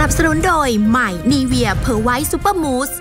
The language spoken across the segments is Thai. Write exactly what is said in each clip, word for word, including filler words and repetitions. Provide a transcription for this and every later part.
นับสนุนโดยใหม่นีเวียเพอร์ไวท์ซูเปอร์มูส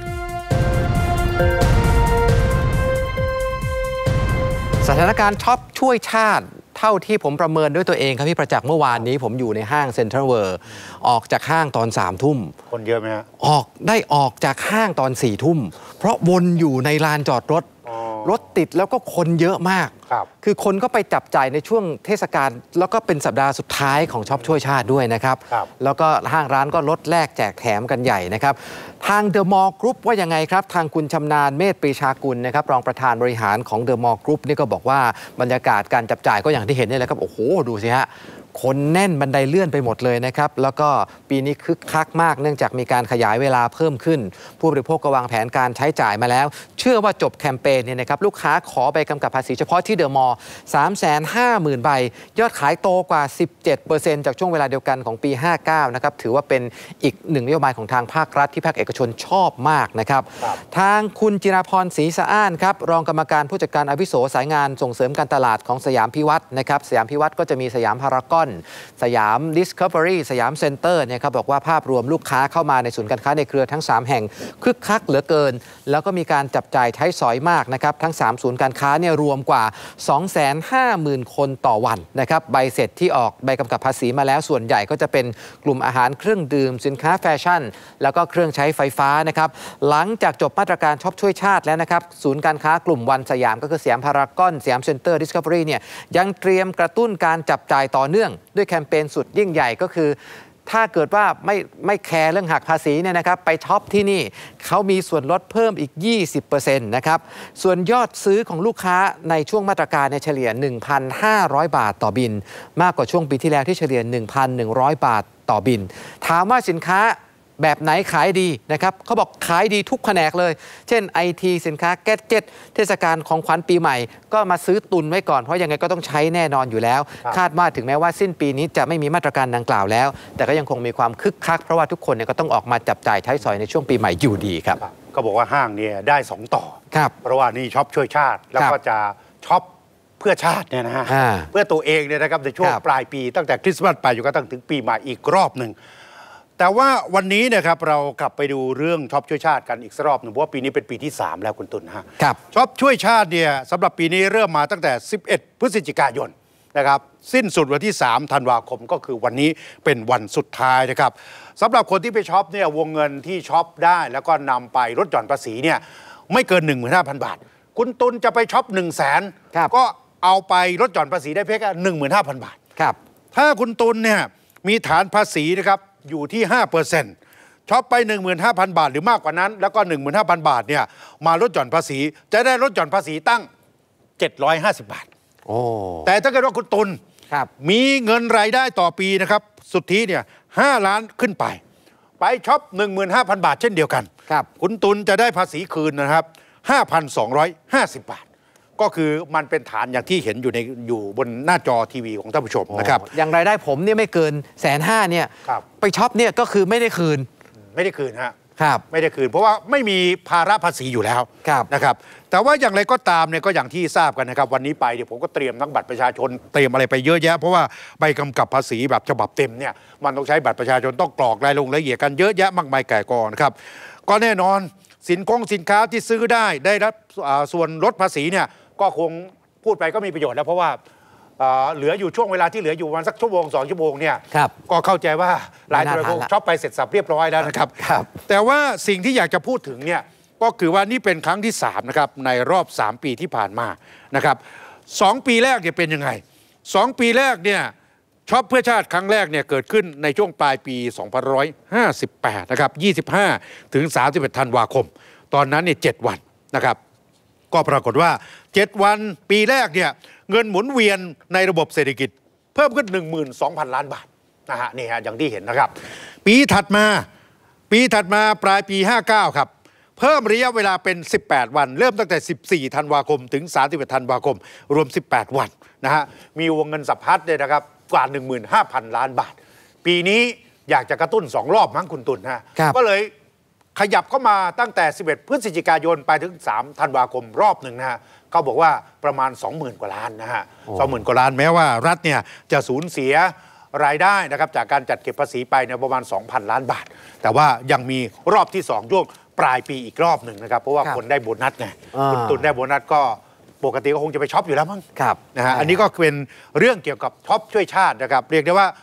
สถานการณ์ช็อปช่วยชาติเท่าที่ผมประเมินด้วยตัวเองครับพี่ประจักษ์เมื่อวานนี้ผมอยู่ในห้างเซ็นทรัลเวิลด์ออกจากห้างตอนสามทุ่มคนเยอะไหมฮะออกได้ออกจากห้างตอนสี่ทุ่มเพราะวนอยู่ในลานจอดรถรถติดแล้วก็คนเยอะมากคือคนก็ไปจับจ่ายในช่วงเทศกาลแล้วก็เป็นสัปดาห์สุดท้ายของช็อปช่วยชาติด้วยนะครับแล้วก็ห้างร้านก็ลดแลกแจกแถมกันใหญ่นะครับทางเดอะมอลล์กรุ๊ปว่ายังไงครับทางคุณชำนาญเมธปรีชากุลนะครับรองประธานบริหารของเดอะมอลล์กรุ๊ปนี่ก็บอกว่าบรรยากาศการจับจ่ายก็อย่างที่เห็นนี่แหละครับโอ้โหดูสิฮะคนแน่นบันไดเลื่อนไปหมดเลยนะครับแล้วก็ปีนี้คึกคักมากเนื่องจากมีการขยายเวลาเพิ่มขึ้นผู้บริโภคก็วางแผนการใช้จ่ายมาแล้วเชื่อว่าจบแคมเปญเนี่ยนะครับลูกค้าขอใบกำกับภาษีเฉพาะที่เดอะมอลล์ สามแสนห้าหมื่น ใบยอดขายโตกว่า สิบเจ็ดเปอร์เซ็นต์ จากช่วงเวลาเดียวกันของปีห้าเก้านะครับถือว่าเป็นอีกหนึ่งนโยบายของทางภาครัฐที่ภาคเอกชนชอบมากนะครับทางคุณจิราพรศรีสะอ้านครับรองกรรมการผู้จัดการอาวุโสสายงานส่งเสริมการตลาดของสยามพิวัฒน์นะครับสยามพิวัฒน์ก็จะมีสยามพารากอนสยาม Discovery สยามเซ็นเตอร์เนี่ยครับบอกว่าภาพรวมลูกค้าเข้ามาในศูนย์การค้าในเครือทั้งสามแห่งคึกคักเหลือเกินแล้วก็มีการจับจ่ายใช้สอยมากนะครับทั้งสามศูนย์การค้าเนี่ยรวมกว่า สองแสนห้าหมื่น คนต่อวันนะครับใบเสร็จที่ออกใบกำกับภาษีมาแล้วส่วนใหญ่ก็จะเป็นกลุ่มอาหารเครื่องดื่มสินค้าแฟชั่นแล้วก็เครื่องใช้ไฟฟ้านะครับหลังจากจบมาตรการช็อปช่วยชาติแล้วนะครับศูนย์การค้ากลุ่มวันสยามก็คือสยามพารากอนสยามเซ็นเตอร์ Discovery เนี่ยยังเตรียมกระตุ้นการจับจ่ายต่อเนื่องด้วยแคมเปญสุดยิ่งใหญ่ก็คือถ้าเกิดว่าไม่ไม่แคร์เรื่องหักภาษีเนี่ยนะครับไปช็อปที่นี่เขามีส่วนลดเพิ่มอีก ยี่สิบเปอร์เซ็นต์ นะครับส่วนยอดซื้อของลูกค้าในช่วงมาตรการในเฉลี่ย หนึ่งพันห้าร้อย บาทต่อบินมากกว่าช่วงปีที่แล้วที่เฉลี่ย หนึ่งพันหนึ่งร้อย บาทต่อบินถามว่าสินค้าแบบไหนขายดีนะครับเขาบอกขายดีทุกแผนกเลยเช่น ไอ ที สินค้าแกดเจ็ตเทศกาลของขวัญปีใหม่ก็มาซื้อตุนไว้ก่อนเพราะยังไงก็ต้องใช้แน่นอนอยู่แล้วคาดว่าถึงแม้ว่าสิ้นปีนี้จะไม่มีมาตรการดังกล่าวแล้วแต่ก็ยังคงมีความคึกคักเพราะว่าทุกคนเนี่ยก็ต้องออกมาจับจ่ายใช้สอยในช่วงปีใหม่อยู่ดีครับก็บอกว่าห้างเนี่ยได้สองต่อเพราะว่านี่ช็อปช่วยชาติแล้วก็จะช็อปเพื่อชาติเนี่ยนะฮะเพื่อตัวเองเนี่ยนะครับในช่วงปลายปีตั้งแต่คริสต์มาสไปอยู่ก็ตั้งถึงปีใหม่อีกรอบหนึ่งแต่ว่าวันนี้นะครับเรากลับไปดูเรื่องช็อปช่วยชาติกันอีกรอบหนึ่งเพราะว่าปีนี้เป็นปีที่สามแล้วคุณตุลฮะช็อปช่วยชาติเนี่ยสำหรับปีนี้เริ่มมาตั้งแต่สิบเอ็ดพฤศจิกายนนะครับสิ้นสุดวันที่สามธันวาคมก็คือวันนี้เป็นวันสุดท้ายนะครับสำหรับคนที่ไปช็อปเนี่ยวงเงินที่ช็อปได้แล้วก็นำไปลดหย่อนภาษีเนี่ยไม่เกิน หนึ่งหมื่นห้าพัน บาทคุณตุลจะไปช็อปหนึ่งแสนก็เอาไปลดหย่อนภาษีได้เพียงแค่ หนึ่งหมื่นห้าพัน บาทถ้าคุณตุลเนี่ยมีฐานภาษีนะครับอยู่ที่ ห้าเปอร์เซ็นต์ ช็อปไป หนึ่งหมื่นห้าพัน บาทหรือมากกว่านั้นแล้วก็ หนึ่งหมื่นห้าพัน บาทเนี่ยมาลดหย่อนภาษีจะได้ลดหย่อนภาษีตั้งเจ็ดร้อยห้าสิบบาทโอ้แต่ถ้าเกิดว่าคุณตุลมีเงินรายได้ต่อปีนะครับสุทธิเนี่ยห้าล้านขึ้นไปไปช็อป หนึ่งหมื่นห้าพัน บาทเช่นเดียวกันครับคุณตุลจะได้ภาษีคืนนะครับ ห้าพันสองร้อยห้าสิบ บาทก็คือมันเป็นฐานอย่างที่เห็นอยู่ในอยู่บนหน้าจอทีวีของท่านผู้ชมนะครับอย่างรายได้ผมเนี่ยไม่เกินแสนห้าเนี่ยไปช็อปเนี่ยก็คือไม่ได้คืนไม่ได้คืนฮะครับไม่ได้คืนเพราะว่าไม่มีภาระภาษีอยู่แล้วนะครับแต่ว่าอย่างไรก็ตามเนี่ยก็อย่างที่ทราบกันนะครับวันนี้ไปเดี๋ยวผมก็เตรียมทั้งบัตรประชาชนเตรียมอะไรไปเยอะแยะเพราะว่าใบกำกับภาษีแบบฉบับเต็มเนี่ยมันต้องใช้บัตรประชาชนต้องกรอกรายลงรายละเอียดกันเยอะแยะมากมายแก่กองนะครับก็แน่นอนสินคงสินค้าที่ซื้อได้ได้รับส่วนลดภาษีเนี่ยก็คงพูดไปก็มีประโยชน์แล้วเพราะว่าเหลืออยู่ช่วงเวลาที่เหลืออยู่วันสักชั่วโมงสองชั่วโมงเนี่ยก็เข้าใจว่าหลายตัวคงช็อปไปเสร็จสับเรียบร้อยแล้วนะครับแต่ว่าสิ่งที่อยากจะพูดถึงเนี่ยก็คือว่านี่เป็นครั้งที่สามนะครับในรอบสามปีที่ผ่านมานะครับสองปีแรกเนี่ยเป็นยังไงสองปีแรกเนี่ยช็อปเพื่อชาติครั้งแรกเนี่ยเกิดขึ้นในช่วงปลายปีสองพันห้าร้อยห้าสิบแปดนะครับยี่สิบห้าถึงสามสิบเอ็ดธันวาคมตอนนั้นเนี่ยเจ็ดวันนะครับก็ปรากฏว่าเจ็ดวันปีแรกเนี่ยเงินหมุนเวียนในระบบเศรษฐกิจเพิ่มขึ้น หนึ่งหมื่นสองพัน ล้านบาทนะฮะนี่ฮะอย่างที่เห็นนะครับปีถัดมาปีถัดมาปลายปีห้าสิบเก้าครับเพิ่มระยะเวลาเป็นสิบแปดวันเริ่มตั้งแต่สิบสี่ธันวาคมถึงสามสิบเอ็ดธันวาคมรวมสิบแปดวันนะฮะมีวงเงินสะพัดเนี่ยนะครับกว่า หนึ่งหมื่นห้าพัน ล้านบาทปีนี้อยากจะกระตุ้นสองรอบมั้งคุณตุลฮะก็เลยขยับเข้ามาตั้งแต่สิบเอ็ดพฤศจิกายนไปถึงสามธันวาคมรอบหนึ่งนะฮะเขาบอกว่าประมาณ สองหมื่น กว่าล้านนะฮะ สองหมื่น กว่าล้านแม้ว่ารัฐเนี่ยจะสูญเสียรายได้นะครับจากการจัดเก็บภาษีไปเนี่ยประมาณ สองพัน ล้านบาทแต่ว่ายังมีรอบที่สองช่วงปลายปีอีกรอบหนึ่งนะครับเพราะว่าคนได้โบนัสไงคุณตุนได้โบนัสก็ปกติก็คงจะไปช็อปอยู่แล้วมั้งนะฮะอันนี้ก็เป็นเรื่องเกี่ยวกับช็อปช่วยชาตินะครับเรียกได้ว่า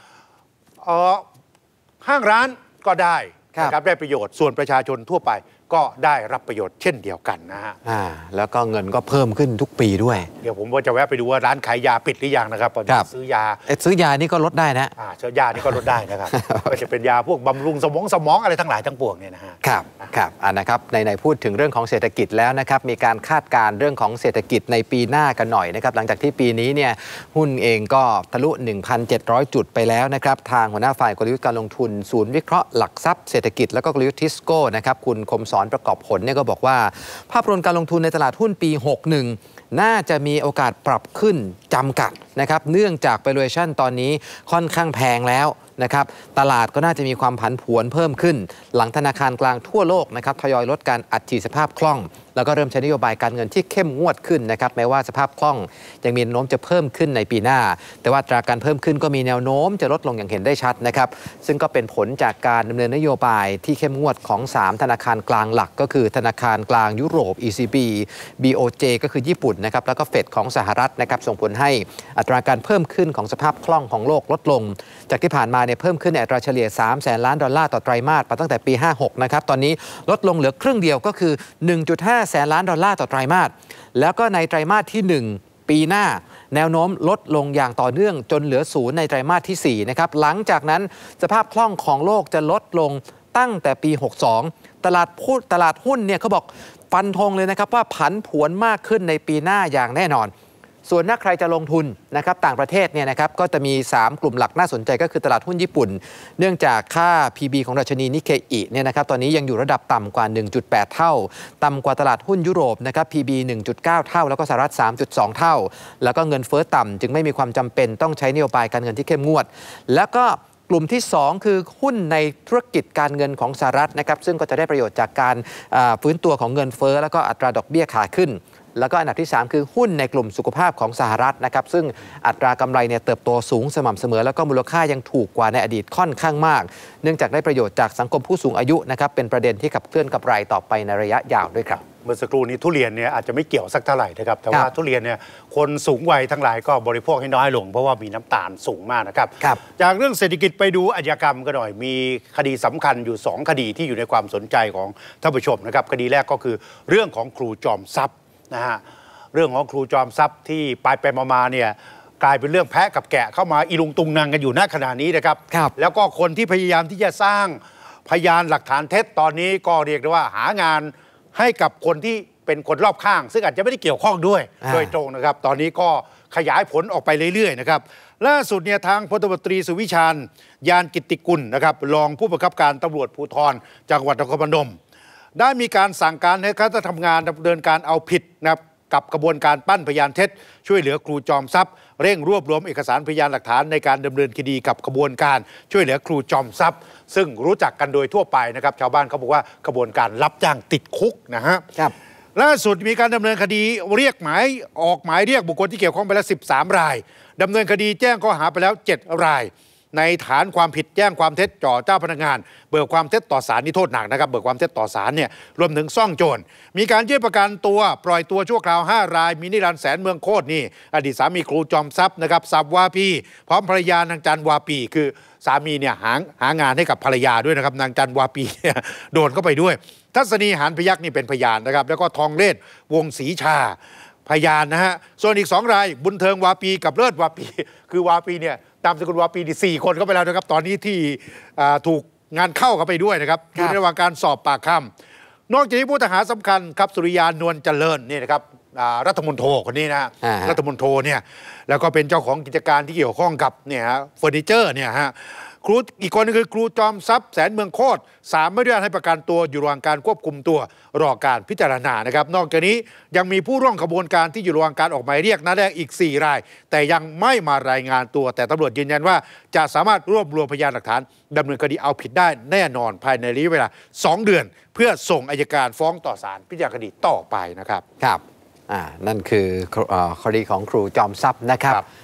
ห้างร้านก็ได้นะครับได้ประโยชน์ส่วนประชาชนทั่วไปก็ได้รับประโยชน์เช่นเดียวกันนะฮะอ่าแล้วก็เงินก็เพิ่มขึ้นทุกปีด้วยเดี๋ยวผมว่าจะแวะไปดูว่าร้านขายยาปิดหรือยังนะครับซื้อยาซื้อยานี่ก็ลดได้นะอ่าซื้อยานี่ก็ลดได้นะครับก็จะเป็นยาพวกบำรุงสมองสมองอะไรทั้งหลายทั้งปวงเนี่ยนะฮะครับครับอ่านะครับในๆพูดถึงเรื่องของเศรษฐกิจแล้วนะครับมีการคาดการณ์เรื่องของเศรษฐกิจในปีหน้ากันหน่อยนะครับหลังจากที่ปีนี้เนี่ยหุ้นเองก็ทะลุ หนึ่งพันเจ็ดร้อย จุดไปแล้วนะครับทางหัวหน้าฝ่ายกลยุทธ์การลงทุนศูนย์วิเคราะห์หลักทรัพย์เศรษฐกิจแล้วก็กลยุทธ์ทิสโก้นะครับคุณคมสอนประกอบผลเนี่ยก็บอกว่าภาพรวมการลงทุนในตลาดหุ้นปีหกสิบเอ็ดน่าจะมีโอกาสปรับขึ้นจำกัดนะครับเนื่องจาก valuation ตอนนี้ค่อนข้างแพงแล้วนะครับตลาดก็น่าจะมีความผันผวนเพิ่มขึ้นหลังธนาคารกลางทั่วโลกนะครับทยอยลดการอัดฉีดสภาพคล่องแล้วก็เริ่มใช้นโยบายการเงินที่เข้มงวดขึ้นนะครับแม้ว่าสภาพคล่องยังมีแนวโน้มจะเพิ่มขึ้นในปีหน้าแต่ว่าอัตราการเพิ่มขึ้นก็มีแนวโน้มจะลดลงอย่างเห็นได้ชัดนะครับซึ่งก็เป็นผลจากการดำเนินนโยบายที่เข้มงวดของสามธนาคารกลางหลักก็คือธนาคารกลางยุโรป อี ซี บี บี โอ เจ ก็คือญี่ปุ่นนะครับแล้วก็เฟดของสหรัฐนะครับส่งผลให้อัตราการเพิ่มขึ้นของสภาพคล่องของโลกลดลงจากที่ผ่านมาเนี่ยเพิ่มขึ้นในอัตราเฉลี่ยสามแสนล้านดอลลาร์ต่อไตรมาสมาตั้งแต่ปีห้าหกนะครับตอนนี้ลดลงเหลือครึ่งเดียวก็คือ หนึ่งจุดห้า แสนล้านดอลลาร์ต่อไตรมาสแล้วก็ในไตรมาสที่หนึ่งปีหน้าแนวโน้มลดลงอย่างต่อเนื่องจนเหลือศูนย์ในไตรมาสที่สี่นะครับหลังจากนั้นสภาพคล่องของโลกจะลดลงตั้งแต่ปีหกสิบสองตลาดหุ้นตลาดหุ้นเนี่ยเขาบอกฟันธงเลยนะครับว่าผันผวนมากขึ้นในปีหน้าอย่างแน่นอนส่วนถ้าใครจะลงทุนนะครับต่างประเทศเนี่ยนะครับก็จะมีสามกลุ่มหลักน่าสนใจก็คือตลาดหุ้นญี่ปุ่นเนื่องจากค่า พี บี ของดัชนีนิเคอิเนี่ยนะครับตอนนี้ยังอยู่ระดับต่ำกว่า หนึ่งจุดแปด เท่าต่ำกว่าตลาดหุ้นยุโรปนะครับ พี บี หนึ่งจุดเก้า เท่าแล้วก็สหรัฐ สามจุดสอง เท่าแล้วก็เงินเฟ้อต่ำจึงไม่มีความจำเป็นต้องใช้นโยบายการเงินที่เข้มงวดแล้วก็กลุ่มที่สองคือหุ้นในธุรกิจการเงินของสหรัฐนะครับซึ่งก็จะได้ประโยชน์จากการฟื้นตัวของเงินเฟ้อแล้วก็อัตราดอกเบี้ยขาขึ้นแล้วก็อันดับที่สามคือหุ้นในกลุ่มสุขภาพของสหรัฐนะครับซึ่งอัตรากำไรเนี่ยเติบโตสูงสม่ำเสมอแล้วก็มูลค่ายังถูกกว่าในอดีตค่อนข้างมากเนื่องจากได้ประโยชน์จากสังคมผู้สูงอายุนะครับเป็นประเด็นที่ขับเคลื่อนกำไรต่อไปในระยะยาวด้วยครับเมื่อสักครู่นี้ทุเรียนเนี่ยอาจจะไม่เกี่ยวสักเท่าไหร่นะครับแต่ว่าทุเรียนเนี่ยคนสูงวัยทั้งหลายก็บริโภคให้น้อยลงเพราะว่ามีน้ำตาลสูงมากนะครับจากเรื่องเศรษฐกิจไปดูอาชญากรรมกันหน่อยมีคดีสำคัญอยู่สองคดีที่อยู่ในความสนใจของท่านผู้ชมนะครับคดีแรกก็คือเรื่องของครูจอมทรัพย์นะฮะเรื่องของครูจอมทรัพย์ที่ไปไปมาๆเนี่ยกลายเป็นเรื่องแพะกับแกะเข้ามาอีลุงตุงนางกันอยู่ณขณะนี้นะครับแล้วก็คนที่พยายามที่จะสร้างพยานหลักฐานเท็จตอนนี้ก็เรียกได้ว่าหางานให้กับคนที่เป็นคนรอบข้างซึ่งอาจจะไม่ได้เกี่ยวข้องด้วยโดยตรงนะครับตอนนี้ก็ขยายผลออกไปเรื่อยๆนะครับล่าสุดเนี่ยทางพลตำรวจตรีสุวิชาญยานกิตติกุลนะครับรองผู้บังคับการตำรวจภูธรจังหวัดนครพนมได้มีการสั่งการให้คณะทำงานดำเนินการเอาผิดนะครับกับกระบวนการปั้นพยานเท็จช่วยเหลือครูจอมทรัพย์เร่งรวบรวมเอกสารพยานหลักฐานในการดำเนินคดีกับกระบวนการช่วยเหลือครูจอมทรัพย์ซึ่งรู้จักกันโดยทั่วไปนะครับชาวบ้านเขาบอกว่ากระบวนการรับจ้างติดคุกนะฮะล่าสุดมีการดำเนินคดีเรียกหมายออกหมายเรียกบุคคลที่เกี่ยวข้องไปแล้วสิบสามรายดำเนินคดีแจ้งข้อหาไปแล้วเจ็ดรายในฐานความผิดแจ้งความเท็จต่อเจ้าพนักงานเบิกความเท็จต่อศาลนี่โทษหนักนะครับเบิกความเท็จต่อศาลเนี่ยรวมถึงซ่องโจรมีการยื่นประกันตัวปล่อยตัวชั่วคราวห้ารายมีนิรันดร์แสนเมืองโคตรนี่อดีตสามีครูจอมทรัพย์นะครับทรัพย์วาปีพร้อมภรรยานางจันวาปีคือสามีเนี่ยหาหางานให้กับภรรยาด้วยนะครับนางจันวาปีโดนเข้าไปด้วยทัศนีหานพยัคฆ์นี่เป็นพยานนะครับแล้วก็ทองเรศวงศรีชาพยานนะฮะส่วนอีกสองรายบุญเทิงวาปีกับเลิศวาปีคือวาปีเนี่ยตามสกุลวาปีที่สี่คนเข้าไปแล้วนะครับตอนนี้ที่ถูกงานเข้าเข้าไปด้วยนะครับอยู่ในระหว่างการสอบปากคำนอกจากนี้ผู้ต้องหาสำคัญครับสุริยานวลเจริญนี่นะครับรัฐมนตรีคนนี้นะรัฐมนตรีเนี่ยแล้วก็เป็นเจ้าของกิจการที่เกี่ยวข้องกับเนี่ยฮะเฟอร์นิเจอร์เนี่ยฮะครูอีกคนนึงคือครูจอมทรัพย์แสนเมืองโคตรสามไม่ได้ให้ประกันตัวอยู่ระหว่างการควบคุมตัวรอการพิจารณานะครับนอกจากนี้ยังมีผู้ร่วมขบวนการที่อยู่ระหว่างการออกหมายเรียกนัดแรกอีกสี่รายแต่ยังไม่มารายงานตัวแต่ตำรวจยืนยันว่าจะสามารถรวบรวมพยานหลักฐานดำเนินคดีเอาผิดได้แน่นอนภายในระยะเวลาสองเดือนเพื่อส่งอัยการฟ้องต่อศาลพิจารณาคดีต่อไปนะครับครับอ่านั่นคือคดีของครูจอมทรัพย์นะครับ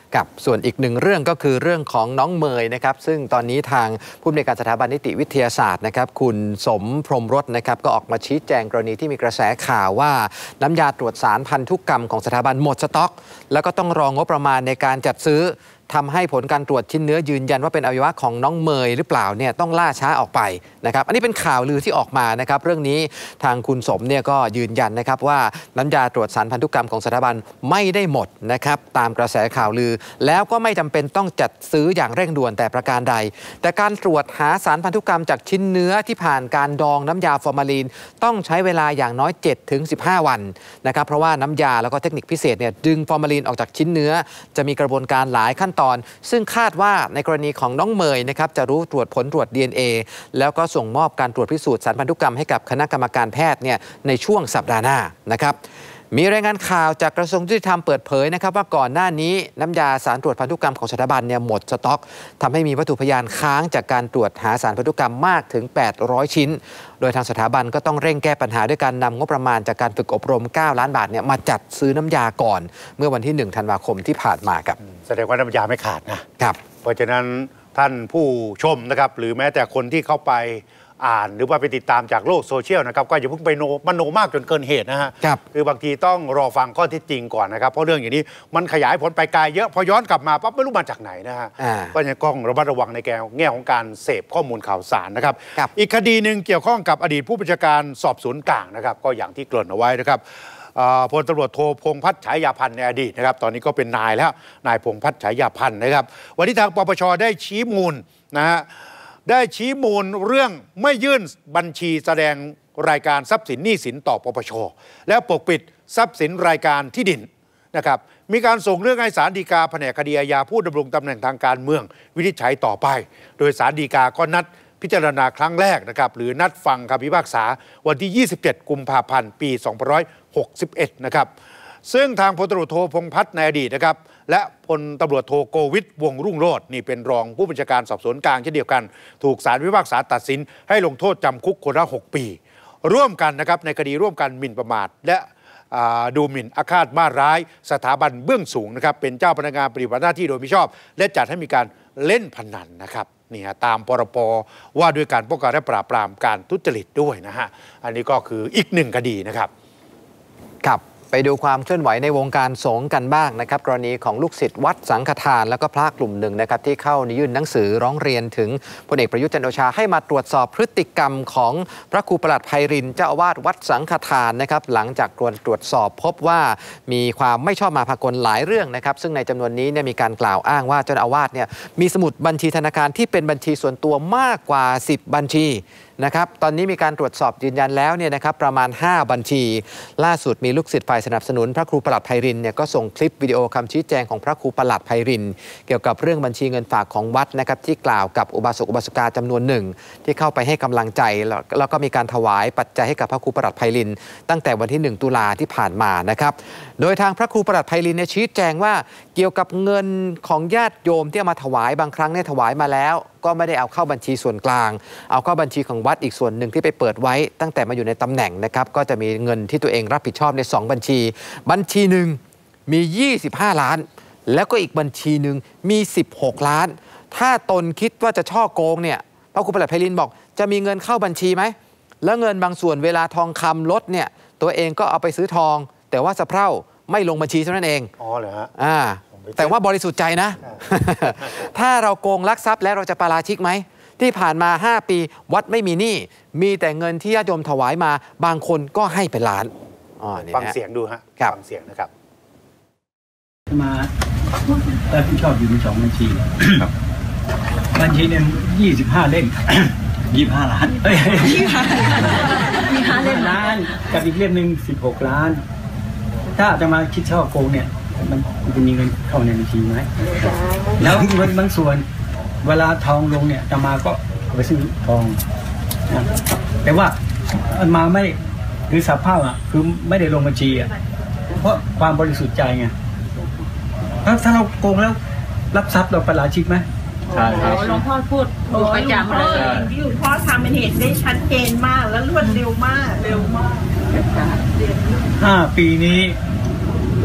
กับส่วนอีกหนึ่งเรื่องก็คือเรื่องของน้องเมยนะครับซึ่งตอนนี้ทางผู้อำนวยการสถาบันนิติวิทยาศาสตร์นะครับคุณสมพรหมรสนะครับก็ออกมาชี้แจงกรณีที่มีกระแสข่าวว่าน้ำยาตรวจสารพันธุกรรมของสถาบันหมดสต็อกแล้วก็ต้องรองงบประมาณในการจัดซื้อทำให้ผลการตรวจชิ้นเนื้อยืนยันว่าเป็นอวัยวะของน้องเมยหรือเปล่าเนี่ยต้องล่าช้าออกไปนะครับอันนี้เป็นข่าวลือที่ออกมานะครับเรื่องนี้ทางคุณสมเนี่ยก็ยืนยันนะครับว่าน้ำยาตรวจสารพันธุกรรมของสถาบันไม่ได้หมดนะครับตามกระแสข่าวลือแล้วก็ไม่จำเป็นต้องจัดซื้ออย่างเร่งด่วนแต่ประการใดแต่การตรวจหาสารพันธุกรรมจากชิ้นเนื้อที่ผ่านการดองน้ำยาฟอร์มาลีนต้องใช้เวลาอย่างน้อย เจ็ดถึงสิบห้า วันนะครับเพราะว่าน้ำยาแล้วก็เทคนิคพิเศษเนี่ยดึงฟอร์มาลีนออกจากชิ้นเนื้อจะมีกระบวนการหลายขั้นตอนซึ่งคาดว่าในกรณีของน้องเมยนะครับจะรู้ตรวจผลตรวจ ดี เอ็น เอ แล้วก็ส่งมอบการตรวจพิสูจน์สารพันธุกรรมให้กับคณะกรรมการแพทย์เนี่ยในช่วงสัปดาห์หน้านะครับมีรายงานข่าวจากกระทรวงยุติธรรมเปิดเผยนะครับว่าก่อนหน้านี้น้ำยาสารตรวจพันธุกรรมของสถาบันเนี่ยหมดสต็อกทำให้มีวัตถุพยานค้างจากการตรวจหาสารพันธุกรรมมากถึงแปดร้อยชิ้นโดยทางสถาบันก็ต้องเร่งแก้ปัญหาด้วยการนำงบประมาณจากการฝึกอบรมเก้าล้านบาทเนี่ยมาจัดซื้อน้ำยาก่อนเมื่อวันที่หนึ่งธันวาคมที่ผ่านมาครับแสดงว่าน้ำยาไม่ขาดนะครับเพราะฉะนั้นท่านผู้ชมนะครับหรือแม้แต่คนที่เข้าไปอ่านหรือว่าไปติดตามจากโลกโซเชียลนะครับก็อย่าเพิ่งไปโนมโนมากจนเกินเหตุนะฮะครับคือบางทีต้องรอฟังข้อเท็จจริงก่อนนะครับเพราะเรื่องอย่างนี้มันขยายผลไปไกลเยอะพอย้อนกลับมาปั๊บไม่รู้มาจากไหนนะฮะก็ยังต้องระมัดระวังในแง่ของการเสพข้อมูลข่าวสารนะครับอีกคดีหนึ่งเกี่ยวข้องกับอดีตผู้บัญชาการสอบสวนกลางนะครับก็อย่างที่เกริ่นเอาไว้นะครับพลตำรวจโทพงษ์พัฒน์ฉายาพันธ์ในอดีตนะครับตอนนี้ก็เป็นนายแล้วนายพงษ์พัฒน์ฉายาพันธ์นะครับวันนี้ทางปปชได้ชี้มูลนะฮะได้ชี้มูลเรื่องไม่ยื่นบัญชีแสดงรายการทรัพย์สินหนี้สินต่อปปชแล้วปกปิดทรัพย์สินรายการที่ดินนะครับมีการส่งเรื่องให้ศาลฎีกาแผนกคดีอาญาผู้ดำรงตำแหน่งทางการเมืองวินิจฉัยต่อไปโดยศาลฎีกาก็นัดพิจารณาครั้งแรกนะครับหรือนัดฟังคำพิพากษาวันที่ยี่สิบเจ็ดกุมภาพันธ์ปีสองพันห้าร้อยหกสิบเอ็ดนะครับซึ่งทางพลตำรวจโทพงษ์พัฒน์ในอดีตนะครับและพลตำรวจโทโกวิทวงรุ่งโรจน์นี่เป็นรองผู้บัญชาการสอบสวนกลางเช่นเดียวกันถูกศาลพิพากษาตัดสินให้ลงโทษจำคุกคนละหกปีร่วมกันนะครับในคดีร่วมกันหมิ่นประมาทและดูหมิ่นอาฆาตมาร้ายสถาบันเบื้องสูงนะครับเป็นเจ้าพนักงานปฏิบัติหน้าที่โดยมิชอบและจัดให้มีการเล่นพนันนะครับนี่ฮะตามพรบว่าด้วยการป้องกันและปราบปรามการทุจริตด้วยนะฮะอันนี้ก็คืออีกหนึ่งคดีนะครับครับไปดูความเคลื่อนไหวในวงการสงฆ์กันบ้างนะครับกรณีของลูกศิษย์วัดสังฆทานแล้วก็พระกลุ่มหนึ่งนะครับที่เข้ายื่นหนังสือร้องเรียนถึงพลเอกประยุทธ์จันทร์โอชาให้มาตรวจสอบพฤติกรรมของพระครูประหลัดไพรินทร์เจ้าอาวาสวัดสังฆทานนะครับหลังจากตรวจสอบพบว่ามีความไม่ชอบมาพากลหลายเรื่องนะครับซึ่งในจำนวนนี้เนี่ยมีการกล่าวอ้างว่าเจ้าอาวาสเนี่ยมีสมุดบัญชีธนาคารที่เป็นบัญชีส่วนตัวมากกว่าสิบบัญชีนะครับตอนนี้มีการตรวจสอบยืนยันแล้วเนี่ยนะครับประมาณห้าบัญชีล่าสุดมีลูกศิษย์ฝ่ายสนับสนุนพระครูประหลัดไพรินทร์เนี่ยก็ส่งคลิปวิดีโอคำชี้แจงของพระครูประหลัดไพรินทร์เกี่ยวกับเรื่องบัญชีเงินฝากของวัดนะครับที่กล่าวกับอุบาสกอุบาสิกาจำนวนหนึ่งที่เข้าไปให้กำลังใจแล้วก็มีการถวายปัจจัยให้กับพระครูประหลัดไพรินทร์ตั้งแต่วันที่หนึ่งตุลาที่ผ่านมานะครับโดยทางพระครูประหลัดไพรินทร์เนี่ยชี้แจงว่าเกี่ยวกับเงินของญาติโยมที่เอามาถวายบางครั้งเนี่ยถวายมาแล้วก็ไม่ได้เอาเข้าบัญชีส่วนกลางเอาเข้าบัญชีของวัดอีกส่วนหนึ่งที่ไปเปิดไว้ตั้งแต่มาอยู่ในตำแหน่งนะครับก็จะมีเงินที่ตัวเองรับผิดชอบในสองบัญชีบัญชีหนึ่งมียี่สิบห้าล้านแล้วก็อีกบัญชีหนึ่งมีสิบหกล้านถ้าตนคิดว่าจะช่อโกงเนี่ยพระครูประหลัดไพรินทร์บอกจะมีเงินเข้าบัญชีไหมแล้วเงินบางส่วนเวลาทองคำลดเนี่ยตัวเองก็เอาไปซื้อทองแต่ว่าสะเพร่าไม่ลงบัญชีเท่านั้นเองอ๋อเหรอฮะอ่าแต่ว่าบริสุทธิ์ใจนะ ถ้าเราโกงลักทรัพย์แล้วเราจะปาราชิกไหมที่ผ่านมาห้าปีวัดไม่มีหนี้มีแต่เงินที่ญาติโยมถวายมาบางคนก็ให้เป็นล้านฟังเสียงดูฮะฟังเสียงนะครับมาแต่ผู้ชอบอยู่ในสองบัญชีบัญชีหนึ่งยี่สิบห้าเล่มยี่สิบห้าล้านเอ้ยยี่สิบห้าเล่มล้านกับอีกเล่มหนึ่งสิบหกล้านถ้าจะมาคิดช่อโกงเนี่ยมันจะมีเงินเข้าในบัญชีไหมแล้วเงินบางส่วนเวลาทองลงเนี่ยจะมาก็ไปซื้อทองนะแต่ว่ามันมาไม่หรือสภาพอ่ะคือไม่ได้ลงบัญชีอ่ะเพราะความบริสุทธิ์ใจไงถ้าถ้าเราโกงแล้วรับทรัพย์เราปาราชิกไหมใช่ครับหลวงพ่อพูดดูประจำเลยที่หลวงพ่อทำเป็นเหตุได้ชัดเจนมากแล้วรวดเร็วมากเร็วมากห้าปีนี้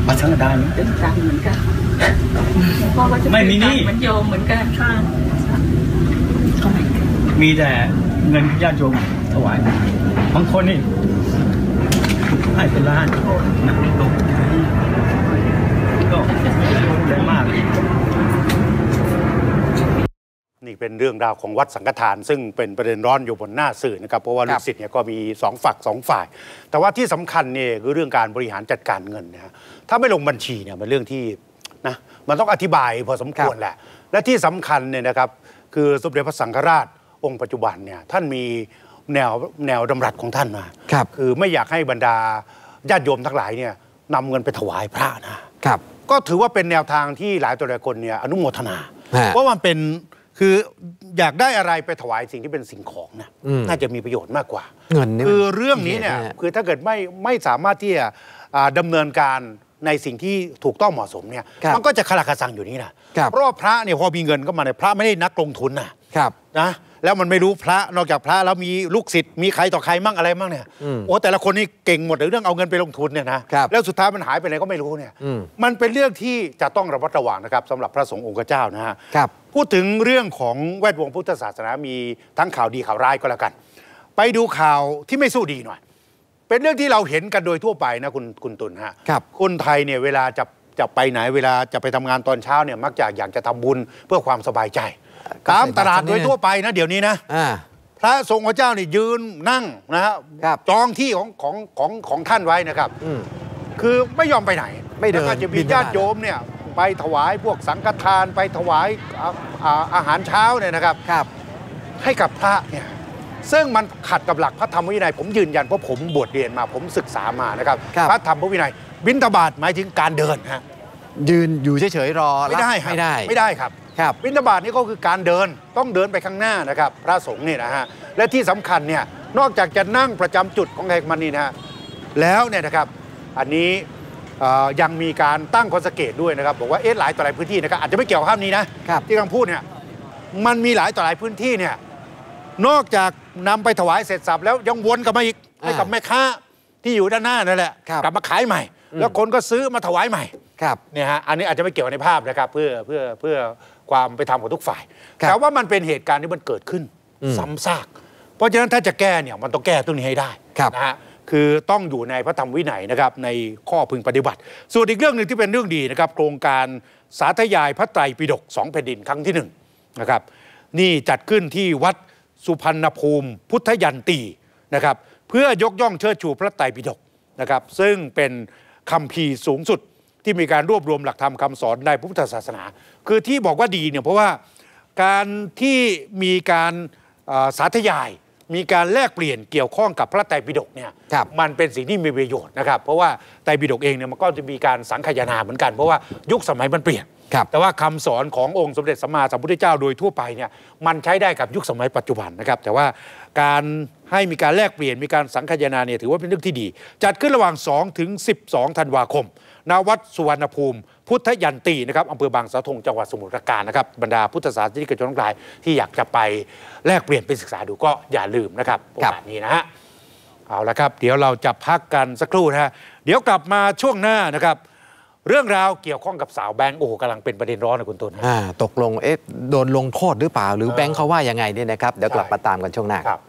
มาสังฆทานตื่นตันเหมือนกันพ่อก็จะไม่มีนี่เหมือนโยมเหมือนกันค่ะมีแต่เงินญาติโยมถวายบางคนนี่ให้เป็นล้านนะลงก็ไม่ได้ลงแรงมากนี่เป็นเรื่องราวของวัดสังฆทานซึ่งเป็นประเด็นร้อนอยู่บนหน้าสื่อนะครับเพราะว่าลูกศิษย์เนี่ยก็มีสองฝักสองฝ่ายแต่ว่าที่สำคัญเนี่ยคือเรื่องการบริหารจัดการเงินนะฮะถ้าไม่ลงบัญชีเนี่ยมันเรื่องที่นะมันต้องอธิบายพอสมควรแหละและที่สำคัญเนี่ยนะครับคือสมเด็จพระสังฆราชองค์ปัจจุบันเนี่ยท่านมีแนวแนวดำรัสของท่านมาคือไม่อยากให้บรรดาญาติโยมทั้งหลายเนี่ยนำเงินไปถวายพระนะครับก็ถือว่าเป็นแนวทางที่หลายตัวหลายคนเนี่ยอนุโมทนาเพราะมันเป็นคืออยากได้อะไรไปถวายสิ่งที่เป็นสิ่งของนะน่าจะมีประโยชน์มากกว่าเงินคือเรื่องนี้เนี่ยคือถ้าเกิดไม่ไม่สามารถที่จะดำเนินการในสิ่งที่ถูกต้องเหมาะสมเนี่ยมันก็จะคลาคาซังอยู่นี่นะเพราะว่าพระเนี่ยพอมีเงินก็มาในพระไม่ได้นักลงทุนนะนะแล้วมันไม่รู้พระนอกจากพระแล้วมีลูกศิษย์มีใครต่อใครมั่งอะไรมั่งเนี่ยโอ้แต่ละคนนี่เก่งหมดเรื่องเอาเงินไปลงทุนเนี่ยนะแล้วสุดท้ายมันหายไปไหนก็ไม่รู้เนี่ยมันเป็นเรื่องที่จะต้องระมัดระวังนะครับสำหรับพระสงฆ์องค์เจ้านะฮะพูดถึงเรื่องของแวดวงพุทธศาสนามีทั้งข่าวดีข่าวร้ายก็แล้วกันไปดูข่าวที่ไม่สู้ดีหน่อยเป็นเรื่องที่เราเห็นกันโดยทั่วไปนะคุณคุณตุลฮะคนไทยเนี่ยเวลาจะจะไปไหนเวลาจะไปทำงานตอนเช้าเนี่ยมักจะอยากจะทำบุญเพื่อความสบายใจตามตลาดโดยทั่วไปนะเดี๋ยวนี้นะพระสงฆ์พระเจ้านี่ยืนนั่งนะครับจองที่ของของของของท่านไว้นะครับคือไม่ยอมไปไหนไม่เดินจะมีญาติโยมเนี่ยไปถวายพวกสังฆทานไปถวายอาหารเช้าเนี่ยนะครับให้กับพระเนี่ยซึ่งมันขัดกับหลักพระธรรมวินัยผมยืนยันเพราะผมบวชเรียนมาผมศึกษามานะครับพระธรรมวินัยบิณฑบาตหมายถึงการเดินฮะยืนอยู่เฉยๆรอไม่ได้ไม่ได้ไม่ได้ครับบิณฑบาตนี่ก็คือการเดินต้องเดินไปข้างหน้านะครับพระสงฆ์นี่นะฮะและที่สำคัญเนี่ยนอกจากจะนั่งประจำจุดของแขกมันนี่นะฮะแล้วเนี่ยนะครับอันนี้ยังมีการตั้งข้อสังเกตด้วยนะครับบอกว่าเอ๊ะหลายต่อหลายพื้นที่นะครับอาจจะไม่เกี่ยวกับภาพนี้นะที่กำลังพูดเนี่ยมันมีหลายต่อหลายพื้นที่เนี่ยนอกจากนำไปถวายเสร็จสับแล้วยังวนกลับมาอีกให้กับแม่ค้าที่อยู่ด้านหน้านั่นแหละกลับมาขายใหม่แล้วคนก็ซื้อมาถวายใหม่เนี่ยฮะอันนี้อาจจะไม่เกี่ยวในภาพนะครับเพื่อเพื่อเพื่อความไปทำของทุกฝ่ายแต่ว่ามันเป็นเหตุการณ์ที่มันเกิดขึ้นซ้ำซากเพราะฉะนั้นถ้าจะแก้เนี่ยมันต้องแก้ตรงนี้ให้ได้นะฮะคือต้องอยู่ในพระธรรมวินัยนะครับในข้อพึงปฏิบัติส่วนอีกเรื่องหนึ่งที่เป็นเรื่องดีนะครับโครงการสาธยายพระไตรปิฎกสองแผ่นดินครั้งที่หนึ่งนะครับนี่จัดขึ้นที่วัดสุพรรณภูมิพุทธยันตีนะครับเพื่อยกย่องเชิดชูพระไตรปิฎกนะครับซึ่งเป็นคัมภีร์สูงสุดที่มีการรวบรวมหลักธรรมคำสอนในพุทธศาสนาคือที่บอกว่าดีเนี่ยเพราะว่าการที่มีการสาธยายมีการแลกเปลี่ยนเกี่ยวข้องกับพระไตรปิฎกเนี่ยมันเป็นสิ่งที่มีประโยชน์นะครับเพราะว่าไตรปิฎกเองเนี่ยมันก็จะมีการสังคายนาเหมือนกันเพราะว่ายุคสมัยมันเปลี่ยนแต่ว่าคำสอนขององค์สมเด็จสัมมาสัมพุทธเจ้าโดยทั่วไปเนี่ยมันใช้ได้กับยุคสมัยปัจจุบันนะครับแต่ว่าการให้มีการแลกเปลี่ยนมีการสังคายนาเนี่ยถือว่าเป็นเรื่องที่ดีจัดขึ้นระหว่างสองถึงสิบสองธันวาคมณวัดสุวรรณภูมิพุทธยันตีนะครับอำเภอบางสะทงจังหวัดสมุทรปราการนะครับบรรดาพุทธศาสนิกชนทั้งหลายที่อยากจะไปแลกเปลี่ยนไปศึกษาดูก็อย่าลืมนะครับโอกาสนี้นะฮะเอาละครับเดี๋ยวเราจะพักกันสักครู่นะฮะเดี๋ยวกลับมาช่วงหน้านะครับเรื่องราวเกี่ยวข้องกับสาวแบงค์โอ้โหกำลังเป็นประเด็นร้อนนะคุณตุลตกลงเอ๊ะโดนลงโทษหรือเปล่าหรือแบงค์เขาว่ายังไงเนี่ยนะครับเดี๋ยวกลับมาตามกันช่วงหน้าครับ